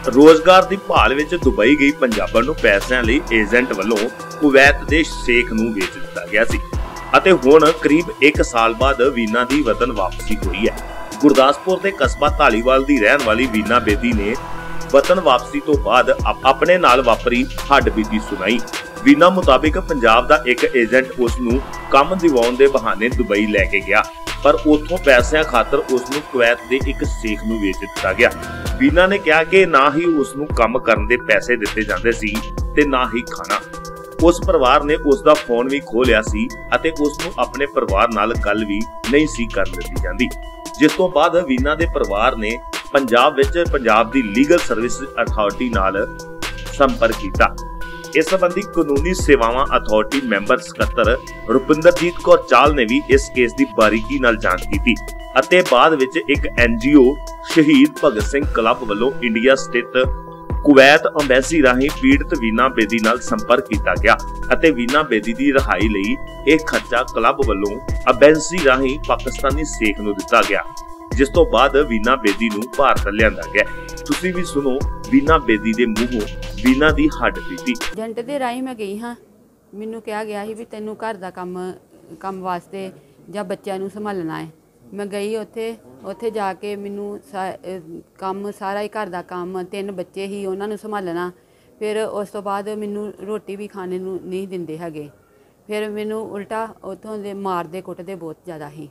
रोजगार की भाल विच दुबई गई पंजाबण नूं पैसिਆਂ ਲਈ ਏਜੰਟ ਵੱਲੋਂ कुवैत ਦੇ शेख ਨੂੰ ਵੇਚ ਦਿੱਤਾ ਗਿਆ ਸੀ ਅਤੇ ਹੁਣ ਕਰੀਬ 1 ਸਾਲ ਬਾਅਦ ਵੀਨਾ ਦੀ ਵਤਨ ਵਾਪਸੀ ਹੋਈ ਹੈ। ਗੁਰਦਾਸਪੁਰ ਦੇ ਕਸਬਾ ਢਾਲੀਵਾਲ ਦੀ ਰਹਿਣ ਵਾਲੀ ਵੀਨਾ ਬੇਦੀ ਨੇ वतन वापसी तो बाद अपने नाल वापरी हड्डबीती सुनाई। वीना मुताबिक पंजाब दा एक एजेंट उसनू काम दिवाउण दे बहाने दुबई लैके गया, पर उथों पैसिਆਂ खातर उसनू कुवैत दे एक शेख नू वेच दिता गया। वीना ने कहा कि ना ही उसनू काम करन दे पैसे दिते जांदे सी ते ना ही खाना। उस परिवार ने उसका फोन भी खो लिया सी अते उसनू अपने परिवार नाल गल भी नहीं सी कर दित्ती जांदी, जिस तो बाद वीना दे परिवार ने पंजाब विच पंजाब दी लीगल सर्विस अथॉरिटी नाल संपर्क कीता। इस संबंधी कानूनी सेवावां अथॉरिटी मैंबर सकत्तर रुपिंदरजीत कौर चाल ने भी इस केस की बारीकी नाल जांच कीती अते बाद विच एक NGO शहीद भगत सिंह क्लब वल्लों इंडिया स्थित कुवैत अंबैसी राही पीड़ित वीना बेदी नाल संपर्क किया गया अते वीना बेदी दी रिहाई लई एक खर्चा क्लब वल्लों अंबैसी राही पाकिस्तानी शेख नूं दिता गया, जिस तो बाद वीना बेदी नूं भारत लिआंदा गया। तुसीं भी सुनो वीना बेदी दे मूंहों वीना दी हड्डबीती। ਏਜੰਟ ਦੇ ਰਾਹੀਂ मैं गई हाँ, मैनूं कहा गया ਸੀ भी तैनूं घर दा काम वास्ते ਜਾਂ ਬੱਚਿਆਂ ਨੂੰ संभालना है। मैं गई उत्थे जाके मैनूं काम सारा ही घर दा काम, 3 बच्चे ही उन्हां नूं संभालना। फिर उस तो बाद मैनूं रोटी भी खाने नूं नहीं दिंदे हैगे। फिर मैनूं उल्टा उत्थों दे मारदे कुੱਟਦੇ बहुत ज़्यादा ही।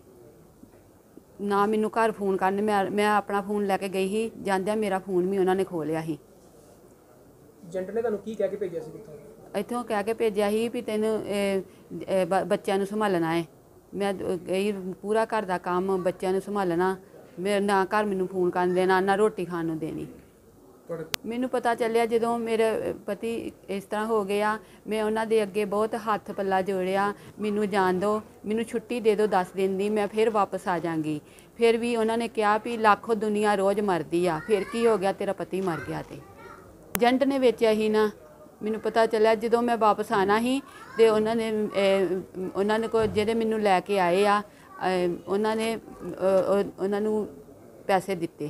ना मैनू घर फोन करने, मैं अपना फोन लैके गई ही, जांदियां मेरा फोन भी उन्होंने खो लिया ही। ਏਜੰਟ ਨੇ ਤੁਹਾਨੂੰ ਕੀ ਕਹਿ ਕੇ ਭੇਜਿਆ ਸੀ ਕਿੱਥੋਂ? इत्थों कह के भेजा ही भी तेन बच्चों नूं संभालना है। मैं गई पूरा घर का काम बच्चों नूं संभालना, मेरे ना घर मैनू फोन कर देना ना रोटी खाण नूं देनी। मैनू पता चलिया जो मेरे पति इस तरह हो गया, मैं उन्होंने दे अगे बहुत हथ पल्ला जोड़िया, मैनू जान दो, मैनू छुट्टी दे दो 10 दिन की, मैं फिर वापस आ जाऊँगी। फिर भी उन्होंने कहा भी लाखों दुनिया रोज़ मरदी आ, फिर की हो गया तेरा पति मर गया। तो ਏਜੰਟ ने बेचा ही ना, मैनू पता चलिया जो मैं वापस आना ही तो उन्होंने को जेडे मैनू लैके आए आ उन्होंने पैसे दिते।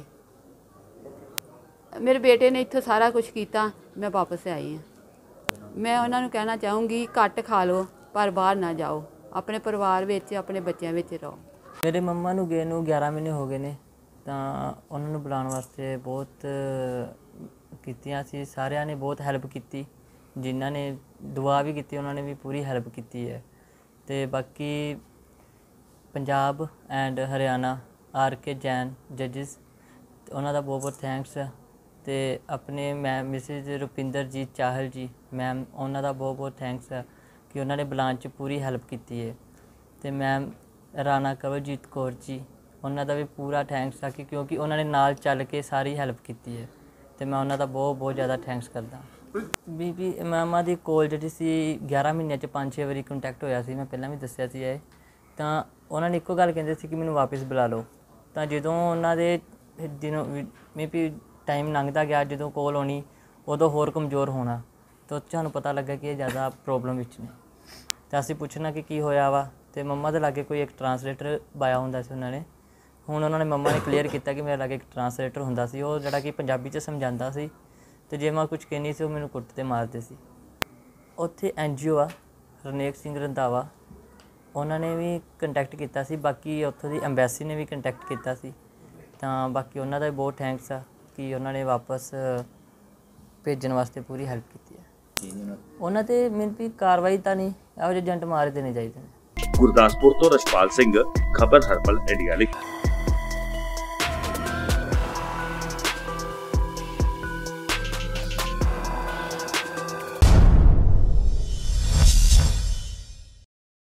मेरे बेटे ने इत्थों सारा कुछ किया, मैं वापस आई हाँ। मैं उन्होंने कहना चाहूँगी घट खा लो पर बाहर ना जाओ, अपने परिवार विच अपने बच्चों विच रहो। मेरे मम्मा नूं गए नूं 11 महीने हो गए ने, तो उन्होंने बुलाने वास्ते बहुत कीतियां सी, सारिਆਂ ने बहुत हैल्प की, जिन्हों ने दुआ भी की उन्होंने भी पूरी हैल्प की है। तो बाकी पंजाब एंड हरियाणा RK जैन जजिस उन्हों का बहुत बहुत थैंक्स। तो अपने ma'am Mrs Rupinderjit Chahal ji ma'am, उन्हों का बहुत बहुत थैंक्स कि उन्होंने बुलाने च पूरी हैल्प की है। तो मैम राणा कवलजीत कौर जी, उन्हों का भी पूरा थैंक्स कि क्योंकि उन्होंने नाल चल के सारी हैल्प की है। तो मैं उन्हों का बहुत बहुत ज़्यादा थैंक्स करदा। बीबी मैमा दी कोल जी 11 महीनों 5-6 बारी कंटैक्ट होया सी, मैं पहला भी दस्सिया सी है। तो उन्होंने एको गल कहते सी कि मैनूं वापस बुला लो। तो जो उन्होंने दिनों मे भी टाइम लंघदा गया, जो कोल आनी उदों होर कमज़ोर होना, तो सानूं पता लगा कि ज़्यादा प्रॉब्लम विच ने। तो असीं पुछना कि की होया वा, तो मम्मा दे लागे कोई एक ट्रांसलेटर बाया हुंदा सी। उन्होंने हुण उन्होंने मम्मा ने क्लीयर किया कि मेरे लागे एक ट्रांसलेटर हुंदा सी, वो जिहड़ा कि पंजाबी च समझांदा सी, तो जे मैं कुछ कहनी सी वो मैनूं कुੱਟਦੇ मारते सी। उत्थे NGO आ रनेक सिंह रंधावा, उन्होंने भी कंटैक्ट किया सी, बाकी उत्थों दी एम्बैसी ने भी कंटैक्ट किया सी। तो बाकी उन्हों का भी बहुत थैंक्स आ कि उन्होंने वापस भेजने वास्ते पूरी हैल्प की है। उन्होंने तो मीन भी कार्रवाई तो नहीं, एहो जिहे एजेंट मारे देने चाहिए। गुरदासपुर तो रशपाल सिंह, खबर हर्बल इंडिया।